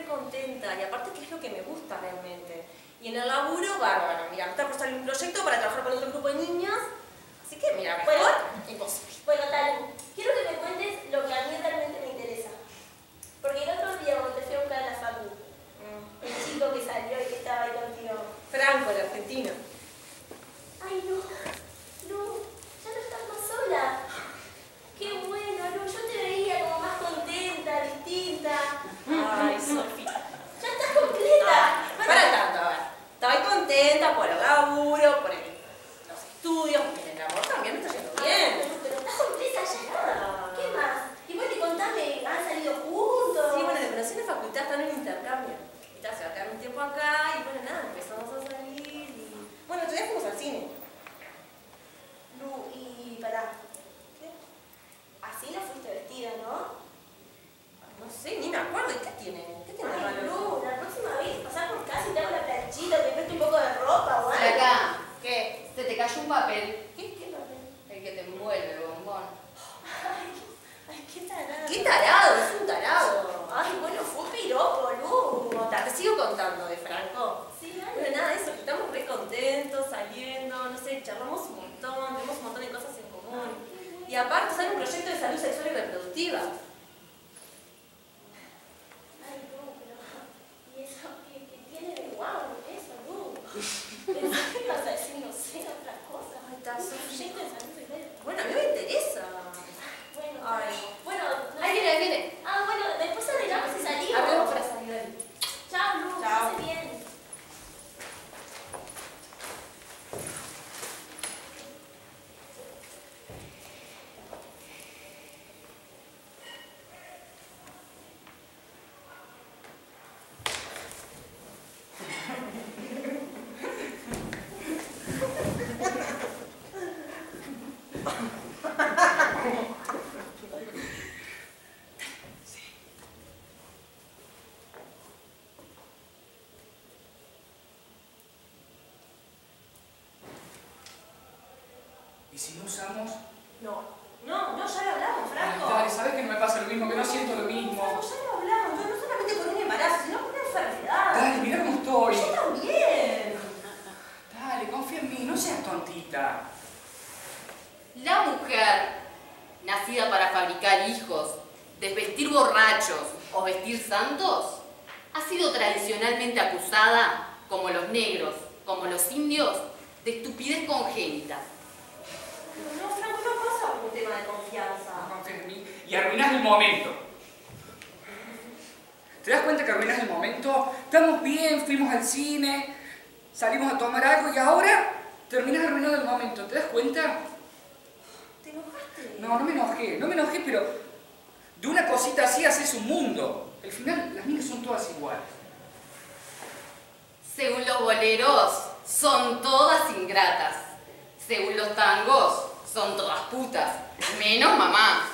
contenta y aparte que es lo que me gusta realmente. Y en el laburo, bárbaro. Mira, me está por salir un proyecto para trabajar con otro grupo de niñas. Así que, mira, mejor, imposible. Bueno, Talu, quiero que me cuentes lo que a mí realmente me interesa. Porque el otro día cuando te fui a buscar a la facu, el chico que salió y que estaba ahí contigo. Franco, el argentino. Ay, no, ya no estás más sola. Qué bueno, Lu, yo te veía como más contenta, distinta. Ay, Sofía. Ya estás completa. Para tanto, a ver. Estaba contenta por el laburo, por los estudios, porque en el amor también me está yendo bien. Pero estás completa ya. ¿Qué más? Y vos te contaste, ¿han salido juntos? Sí, bueno, de conocí en la facultad, están en intercambio. Y tal, se va a quedar un tiempo acá y bueno, nada, empezamos a salir y... Bueno, otro día fuimos al cine. Lu, y pará. ¿Qué? Así no fuiste vestida, ¿no? No sé, ni me acuerdo. ¿Y qué tiene? ¿Qué tiene de Ay, malo? Lu, la próxima vez pasar por casa y te hago la planchita, te presto un poco de ropa o algo. Acá, ¿Qué? se te cayó un papel. ¿Qué papel? El que te envuelve el bombón. Ay, qué tarado. ¿Qué tarado? Es un tarado. Ay, bueno, fue un piropo, Lu. Te sigo contando de Franco. Sí, dale. Bueno, nada, eso, que estamos re contentos, saliendo, no sé, charlamos un montón, tenemos un montón de cosas en común. Y aparte sale un proyecto de salud sexual y reproductiva. Ay, Lu, pero... ¿Y eso qué tiene de guau eso, Lu? Pensé que ibas a decir, no sé, otra cosa. Ay, está Un proyecto de salud sexual. Bueno, a mí me interesa. Bueno, Ay. bueno, no Ahí sé. viene, ahí viene. Ah, bueno, después arreglamos y salimos. Hablemos para salir de ahí. Chao, Lu, que Chao. pase bien. ¿Y si no usamos? No, ya lo hablamos, Franco. Dale, ¿sabes que no me pasa lo mismo? Que no siento lo mismo. Franco, ya lo hablamos, no solamente por un embarazo, sino por una enfermedad. Dale, mirá cómo estoy. Yo también. Dale, confía en mí, no seas tontita. La mujer, nacida para fabricar hijos, desvestir borrachos o vestir santos, ha sido tradicionalmente acusada, como los negros, como los indios, de estupidez congénita. No, Franco, no pasa por un tema de confianza. No confías en mí y arruinás el momento. ¿Te das cuenta que arruinás el momento? Estamos bien, fuimos al cine, salimos a tomar algo y ahora terminás arruinando el momento. ¿Te das cuenta? ¿Te enojaste? No me enojé, pero de una cosita así haces un mundo. Al final, las minas son todas iguales. Según los boleros, son todas ingratas. Según los tangos, son todas putas. Menos mamá.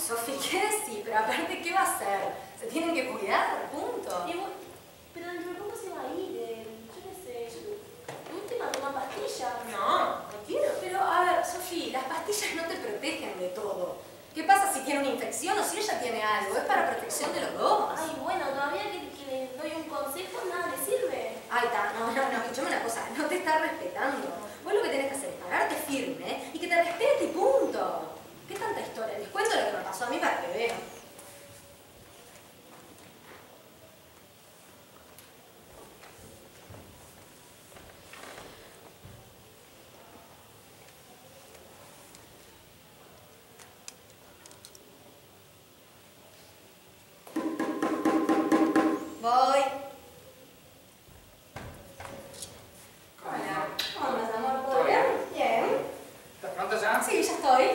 Sofi, ¿qué decís? Pero aparte, ¿qué va a hacer? Se tienen que cuidar, punto. Pero dentro de poco se va a ir, yo qué sé, ¿no te va a tomar pastillas? No quiero. Pero, a ver, Sofi, las pastillas no te protegen de todo. ¿Qué pasa si tiene una infección o si ella tiene algo? Es para protección de los dos. Ay, bueno, todavía que le doy un consejo, nada le sirve. Ay, no, escuchame una cosa, no te está respetando. Vos lo que tenés que hacer es pararte firme y que te respete y punto. ¿Qué tanta historia? Les cuento lo que me pasó a mí para que vean. Voy. Hola. ¿Cómo andas, amor? ¿Todo bien? Bien. ¿Estás pronto ya? Sí, ya estoy.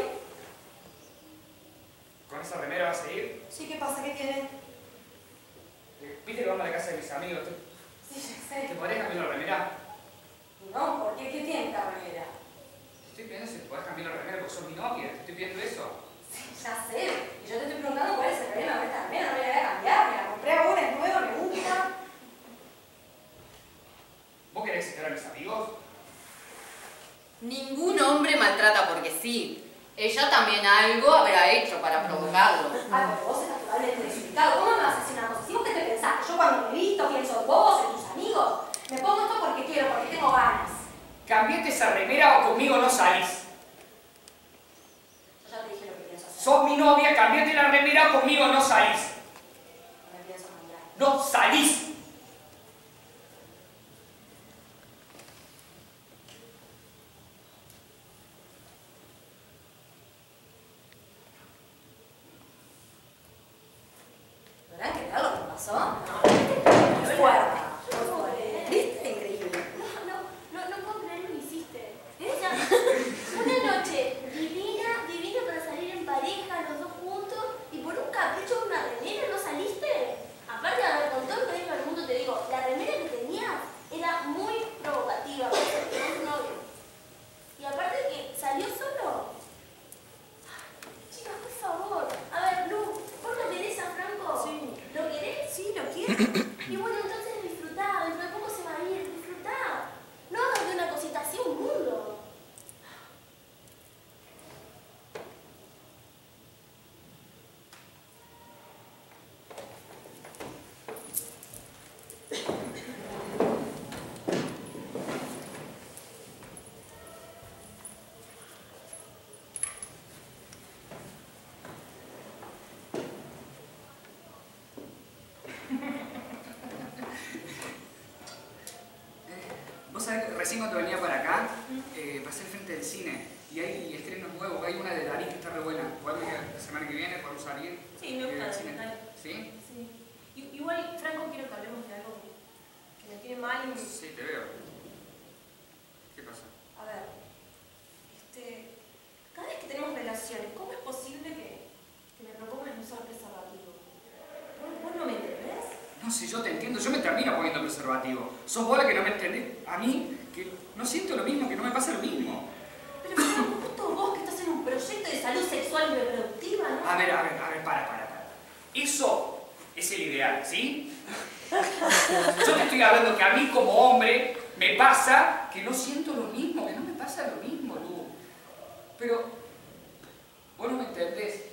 ¿Con esa remera vas a ir? Sí, ¿qué pasa? ¿Qué tiene? ¿Viste que vamos a la casa de mis amigos? Sí, ya sé. ¿Te podés cambiar la remera? No, ¿por qué? ¿Qué tiene esta remera? Te estoy pidiendo si te podés cambiar la remera porque sos mi novia. Te estoy pidiendo eso. Sí, ya sé. Y yo te estoy preguntando cuál es el problema con esta remera. No me la voy a cambiar. Me la compré ahora, es nueva, me gusta. ¿Vos querés citar a mis amigos? Ningún hombre maltrata porque sí. Ella también algo habrá hecho para provocarlo. Ah, pero vos estás totalmente desubicado. ¿Cómo me vas a hacer una cosa? ¿Si vos qué te pensás? ¿Que yo cuando me visto pienso en vos, en tus amigos? Me pongo esto porque quiero, porque tengo ganas. Cambiate esa remera o conmigo no salís. Yo ya te dije lo que pienso hacer. Sos mi novia, cambiate la remera o conmigo no salís. No me pienso cambiar. ¡No salís! ¿Verdad que tal lo que pasó? No, Fuerte. yo no puedo creer. ¿Viste? Increíble. No puedo creer lo que hiciste. O sea, una noche divina para salir en pareja, los dos juntos, y por un capricho de una remera no saliste. Aparte de haber con todo el cariño del mundo, te digo, la remera que tenías era muy provocativa, para tener un novio. Y aparte de que salió solo. Chicas, por favor. A ver, Lu, ¿vos lo querés a Franco? Sí. ¿Lo querés? Sí, lo quiero. Y bueno, entonces disfrutá, dentro de poco se va a ir, disfrutá. No hagas de una cosita así un mundo. Vos sabés que recién cuando venía para acá, pasé al frente del cine y hay estrenos nuevos. Hay una de Darín que está re buena. ¿Podemos ir la semana que viene? ¿Podemos salir? Sí, me gusta. al cine? Dale. ¿Sí? Sí. Igual, Franco, quiero que hablemos de algo que me tiene mal y... Sí, te veo. ¿Qué pasa? A ver, cada vez que tenemos relaciones, ¿cómo es posible que me propongas no usar preservativo? ¿Vos no me entendés? No sé, yo te entiendo. Yo me termino poniendo preservativo. Sos vos la que no me entendés. A mí, que no siento lo mismo, que no me pasa lo mismo. Pero justo vos que estás en un proyecto de salud sexual y reproductiva, ¿no? A ver, para. Eso es el ideal, ¿sí? Yo te estoy hablando que a mí como hombre me pasa que no siento lo mismo, que no me pasa lo mismo, Lu. Pero vos no me entendés,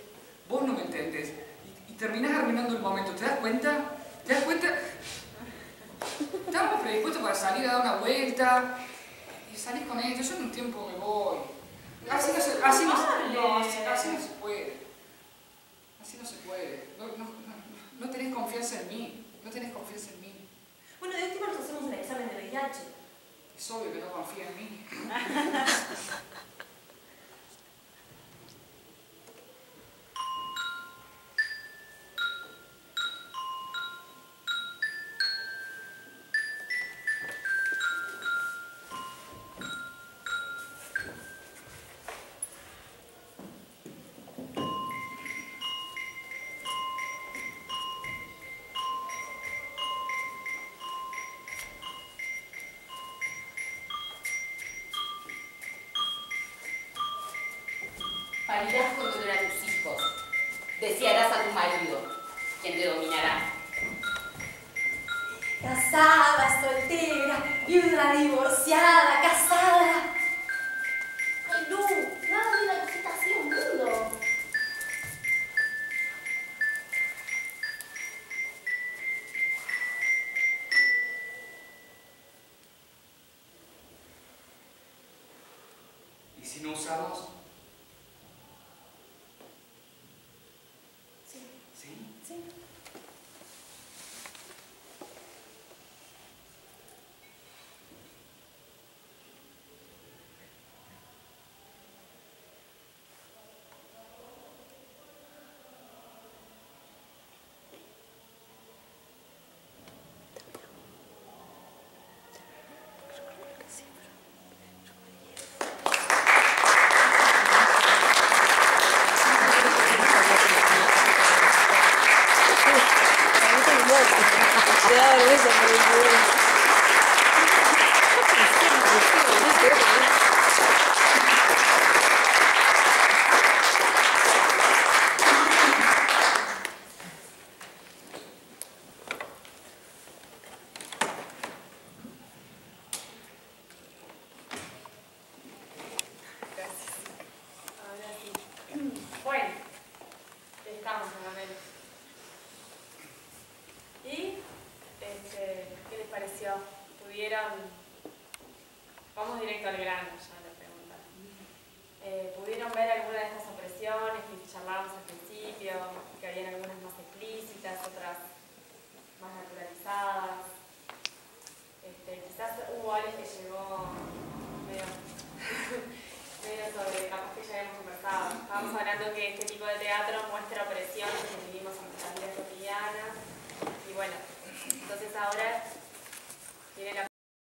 y terminás arruinando el momento, ¿te das cuenta? ¿Te das cuenta? Estábamos predispuestos para salir a dar una vuelta y salís con esto, yo en un tiempo me voy. Así no se puede. Así no se puede. No tenés confianza en mí. Bueno, de última nos hacemos un examen de VIH. Es obvio que no confía en mí. quien te dominará. Casada, soltera, viuda, divorciada, casada. Ay, Lu, nada de una cosita así, un mundo. ¿Y si no usamos? Sí. ¿Sí? Sí. Ahora sí. Bueno, estamos nuevamente. ¿Y qué les pareció? Vamos directo al grano ya la pregunta. ¿Pudieron ver alguna de estas opresiones que charlábamos al principio? Que habían algunas más explícitas, otras más naturalizadas. Quizás hubo alguien que llegó medio sobre, capaz que ya habíamos conversado. Estábamos hablando que este tipo de teatro muestra opresiones que vivimos en nuestras vidas cotidianas. Y bueno, entonces ahora viene la